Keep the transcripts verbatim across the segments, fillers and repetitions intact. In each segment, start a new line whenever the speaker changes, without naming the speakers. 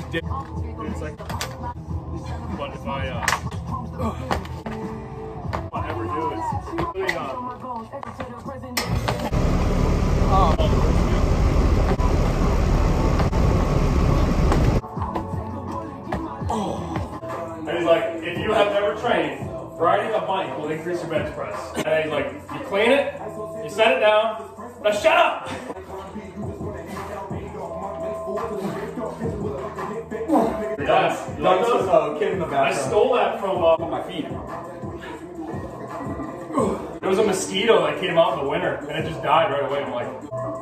dip. It's like, but if I, uh, if I ever do it, it's really, uh, oh. And he's like, if you have never trained, riding a bike will increase your bench press. And he's like, you clean it, you set it down, now shut up! Yeah, you like those?
Uh, kid in the bathroom.
I stole that from uh, my feet. There was a mosquito that came out in the winter, and it just died right away. I'm like,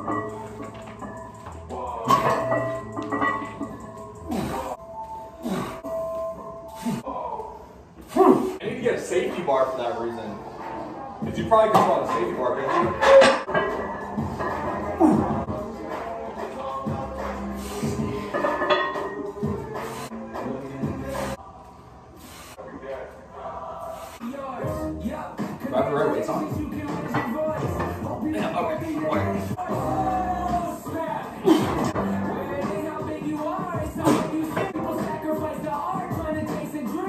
I need to get a safety bar for that reason. Because you probably just want a safety bar, don't you? Do I have the right weights on? Yeah, okay.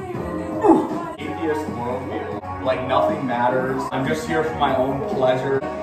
Atheist worldview. Like nothing matters. I'm just here for my own pleasure.